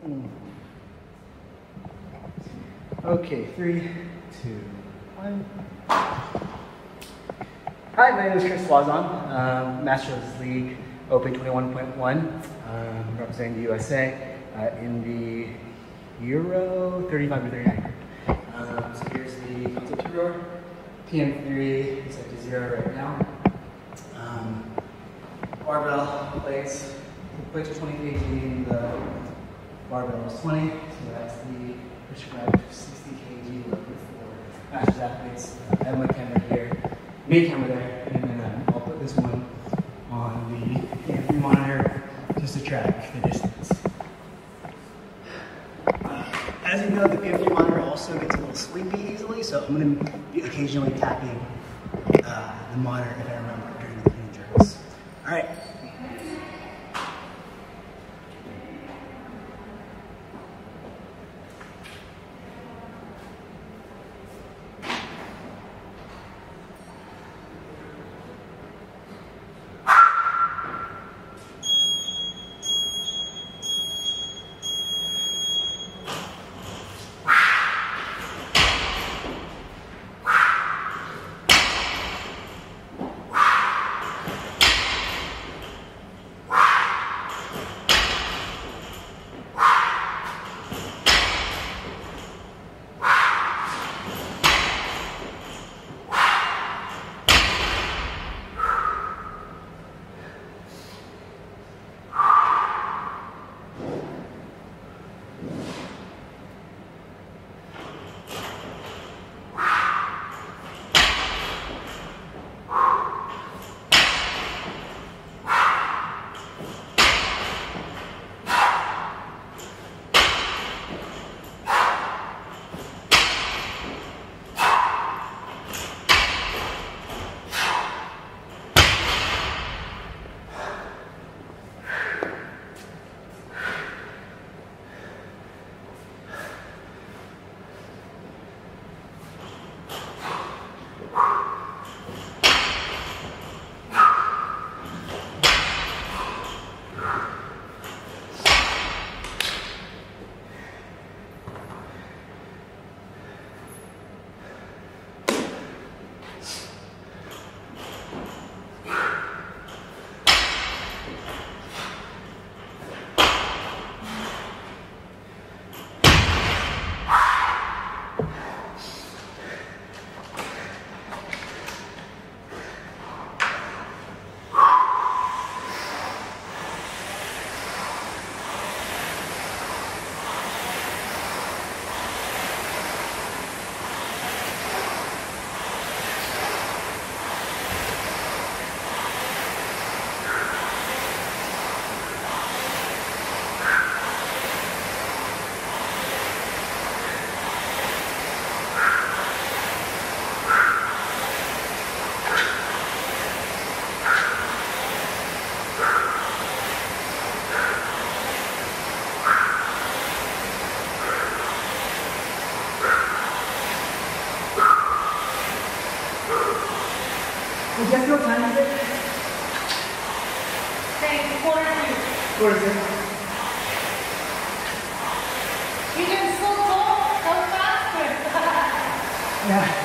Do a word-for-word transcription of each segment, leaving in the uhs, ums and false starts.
Okay, three, two, one. Hi, my name is Chris Wazon, um, Master of the League Open twenty-one point one, um, representing the U S A uh, in the Euro thirty-five to thirty-nine group. Um, so here's the concept two rower. P M three is set to zero right now. Um, barbell plates. The plates are twenty kg, the barbell is twenty, so that's the prescribed sixty kg load for Masters athletes. I have my camera here, me camera there, and then um, I'll put this one on the P M three monitor just to track the distance. As you know, the P M three monitor also gets a little sleepy easily, so I'm going to be occasionally tapping uh, the monitor if I remember during the clean drills. All right. Guess what time is it? Say quarter to. Quarter to. You can so tall, so faster. Yeah.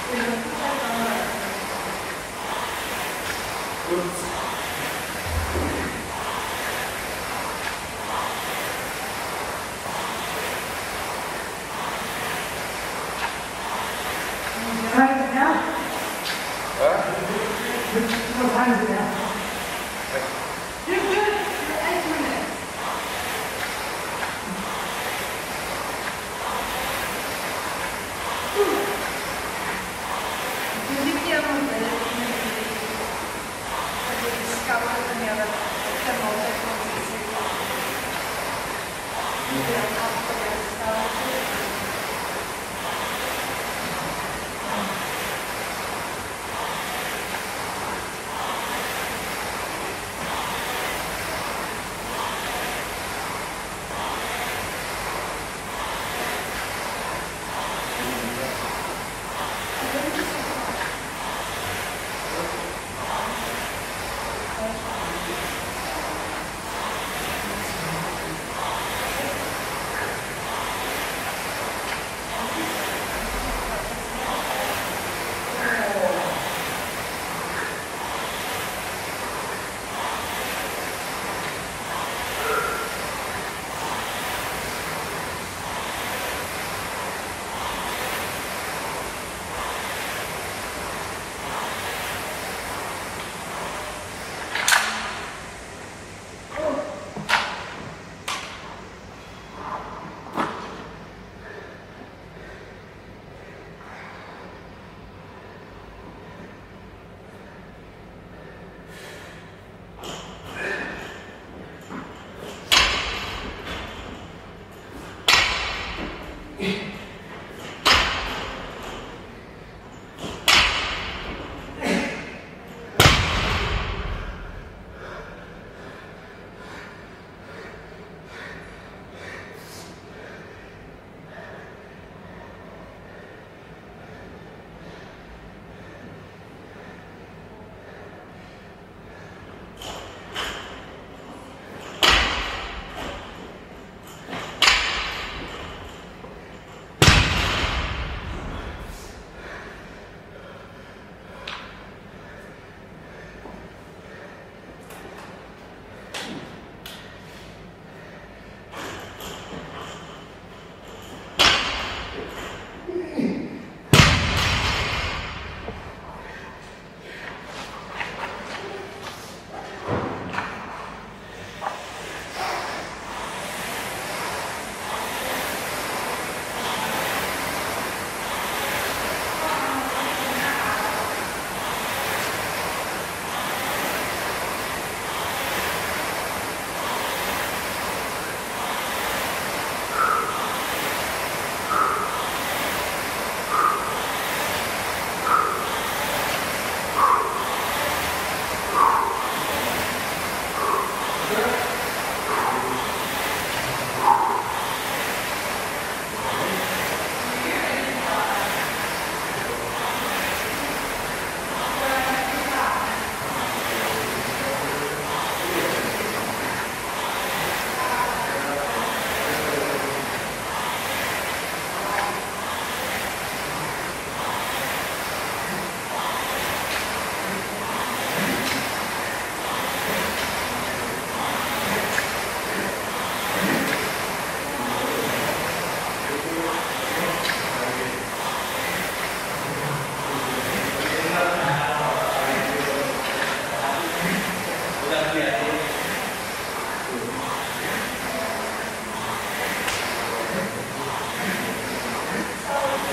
Write it down. What time is it now? You're good. You're eight minutes. Hindi kaya mo ba na discover na niya na sa mga consistent. Hindi ang kapag-discover.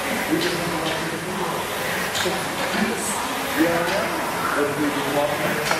Yeah, yeah.